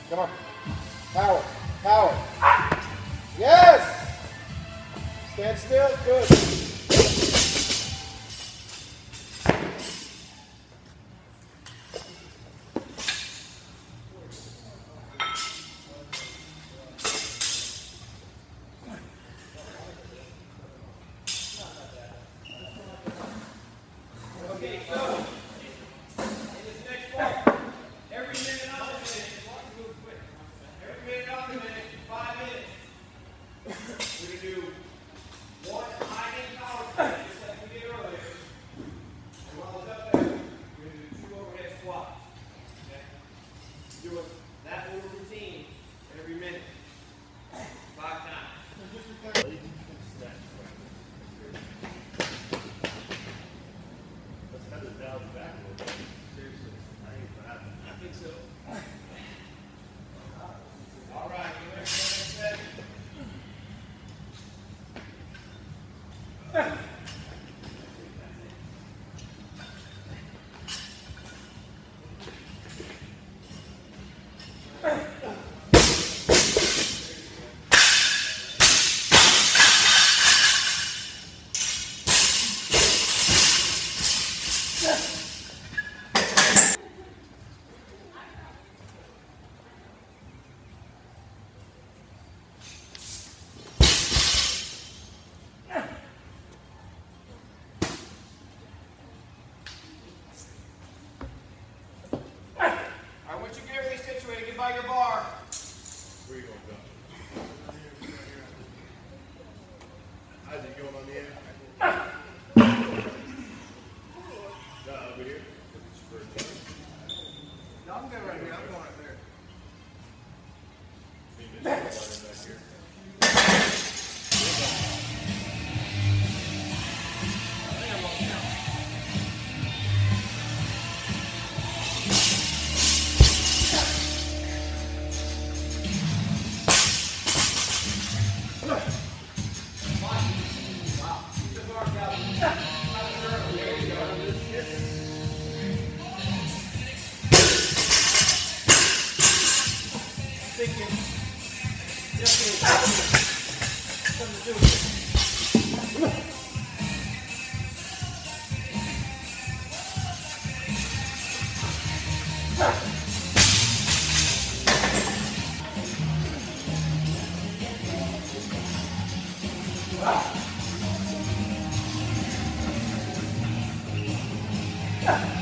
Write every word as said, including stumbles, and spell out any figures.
Come on. Power. Power. Yes! Stand still. Good. Okay, so in this next part, every minute on the minute, every minute on the minute, five minutes, we're going to do one high-end power squat, just like we did earlier. And while it's up there, we're going to do two overhead squats. Okay? Do that little routine every minute, five times. Let's head it down back a little bit. Seriously, I ain't for that. I think so. All right, you ready for the next set? Once you get everything situated, get by your bar. Where you going to go? Isaac, you going on the end? Uh, over here? No, I'm good right here. I'm going right there. Maybe this back here. Thinking, just something to do with it. Ah.